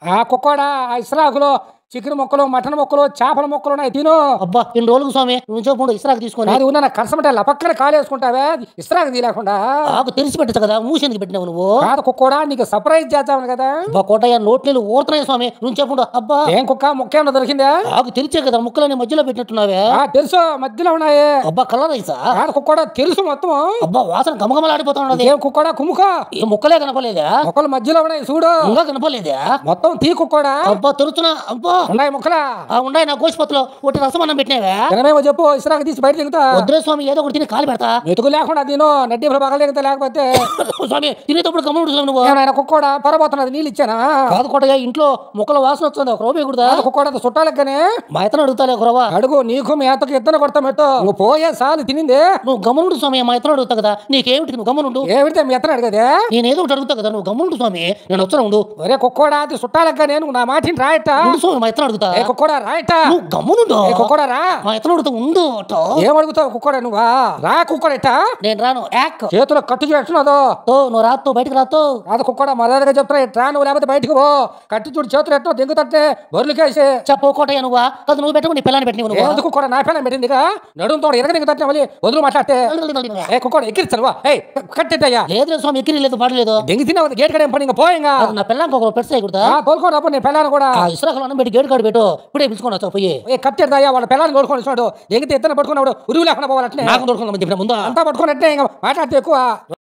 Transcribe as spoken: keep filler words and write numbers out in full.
ఆ కుక్కోడా ఆ ఇస్రాకులో చికెన్ ముక్కలు మటన్ ముక్కలు చేపల ముక్కలు ఉన్నాయి తిను. అబ్బా ఎన్ని రోజులకు స్వామి నువ్వు చెప్పకుండా ఇస్రాకు తీసుకొని అది ఉన్న కరసమంటే పక్కన కాలేసుకుంటావే ఇస్రాకు తీయలేకుండా నాకు తెలిసి పెట్టచ్చు కదా మూసేందుకు పెట్టినావు నువ్వు కాదు కుక్కోడా నీకు సర్ప్రైజ్ చేద్దామని కదా. అబ్బా కోటయ్య నోట్ నీళ్ళు ఊరుతున్నాయి స్వామి నువ్వు చెప్పకుండా. అబ్బా ఏం కుక్క ముక్కేమన్నా దొరికిందా? నాకు తెలిసే కదా ముక్కలని మధ్యలో పెట్టినట్టున్నావే. ఆ తెలుసు మధ్యలో ఉన్నాయి. అబ్బా కలర్ రైసా? కాదు కుక్కోడా తెలుసు మొత్తం. అబ్బా వాసన గమగమలాడిపోతున్నది. ఏం కుక్కోడా కుమ్ముకో ఏ ముక్కలే కనపలేదా? ముక్కలు మధ్యలో ఉన్నాయి చూడు. ఇంకా కనపలేదా? మొత్తం తీ కుక్కోడా. అబ్బా తెరుచున్నా. అబ్బా ఉన్నాయి ముక్కలా ఉన్నాయి నా గోష్పత్తులో ఒకటి రసం అన్నం పెట్టినావే. తినమేమో చెప్పు ఇస్రాకు తీసి బయట దిగుతా. వద్దులే స్వామి ఏదో ఒకటి తిని కాలు పెడతా. మెతుకు లేకుండా తిను నడ్డి పగల దిగుతా లేకపోతే. స్వామి తినేటప్పుడు గమనుడు స్వామి నువ్వు. ఏమైనా కుక్కోడా పొరబోతున్నది నీళ్ళు ఇచ్చానా? కాదు కోటయ్య ఇంట్లో ముక్కల వాసన వస్తుంది ఒక రూపాయి కూడా కుక్కోడా చుట్టాలెక్కనే మా ఇతను అడుగుతాలే ఒక రవ్వ అడుగు నీకు మీ అత్తకు ఇద్దరు కొడతా మెట్టు. నువ్వు పోయే సాలు తినిందే. నువ్వు గమనుడు స్వామి మా ఇతను అడుగుతా కదా నీకేమిటి నువ్వు గమనుండు. ఏమిడితే మీ ఎత్తను అడిగదే? నేను ఏదో ఒకటి అడుగుతా కదా నువ్వు గమనుండు స్వామి నేను వచ్చా ఉండు. ఒరే కుక్కోడా అది చుట్టాలెక్కనే నువ్వు నా మాటిని రాయట. స్వామి మా ఇతను అడుగుతా. ఏ కుక్కోడా రాయట. నువ్వు గమనుండు. ఏ కుక్కోడా రా. మా ఇతను అడుగుతా ఉండు. ఏం అడుగుతావు కుక్కోడా నువ్వా? రా కుక్కోడట. నేను రాను యాక్ చేతులు కట్టు చేస్తున్నదో తో నువ్వు రాతో బయటకు రాతో. అది కుక్కోడా మర్యాదగా చెప్తున్నా రా నువ్వు లేకపోతే బయటకు పో. కట్టు చూడు చేతులు ఎట్టో దింగుతట్టే బొర్రెలకేసి చెప్పు కోటయ్య నువ్వా కాదు నువ్వు పెట్టకు నీ పిల్లని పెట్టి నువ్వు. ఎందుకు కూడా నా పిల్లని పెట్టిందిగా నడుముతో ఎరగ దింగుతట్టే మళ్ళీ వదులు మాట్లాడితే. ఏ కుక్కోడా ఎక్కిరిస్తాను ఏ కట్టెట్టయ్యా. లేదు స్వామి ఎక్కిరి లేదు పాడలేదు దెంగి తిన్నా గేట్ కడ ఏం పని ఇంకా పోయింగా. నా పిల్లని ఒక పెట్టి చేయకూడదా? తోలుకోనప్పుడు నేను పిల్లని కూడా ఇసురాకులు అన్నం పెట్టి గేట్ కాడు పెట్టు ఇప్పుడే పిలుచుకొని వచ్చా పోయి. ఏ కట్టెడతాయా వాళ్ళ పిల్లని తోలుకొని వచ్చినాడు దెంగితే ఎత్తన పట్టుకున్నాడు ఉరువు లేకుండా పోవాలంటే నాకు తోడుకుందామని చెప్పిన ముందు అంతా పట్టుకున్నట్టే ఇంకా మాట్లాడితే ఎక్కువ.